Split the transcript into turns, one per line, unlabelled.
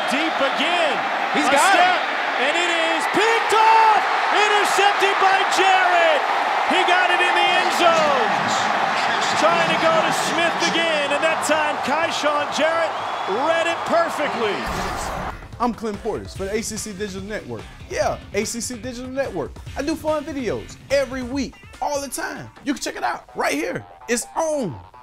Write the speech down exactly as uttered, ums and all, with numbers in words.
deep again.
He's
a
got
step,
it.
And it is picked off. Intercepted by Jarrett. He got it in the end zone. Trying to go to Smith again, and that time Kyshoen Jarrett read it perfectly.
I'm Clem Portis for the A C C Digital Network. Yeah, A C C Digital Network. I do fun videos every week, all the time. You can check it out right here. It's on.